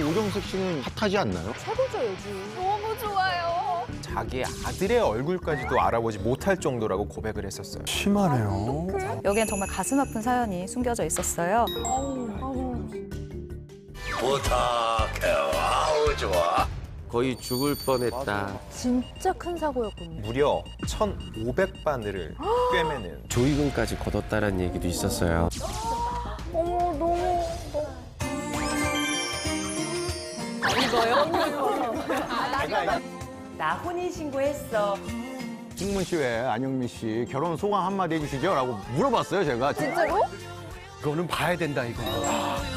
오정석 씨는 핫하지 않나요? 최고죠, 요즘. 너무 좋아요. 자기 아들의 얼굴까지도 알아보지 못할 정도라고 고백을 했었어요. 심하네요. 여기엔 정말 가슴 아픈 사연이 숨겨져 있었어요. 부탁해. 아우 좋아. 거의 죽을 뻔했다. 진짜 큰 사고였군요. 무려 1,500바늘을 꿰매는 조이금까지 걷었다는 얘기도 있었어요. 어머, 너무. 나 혼인신고했어. 승문 씨 외에 안영미 씨 결혼 소감 한마디 해주시죠? 라고 물어봤어요, 제가. 진짜로? 이거는 봐야 된다, 이거.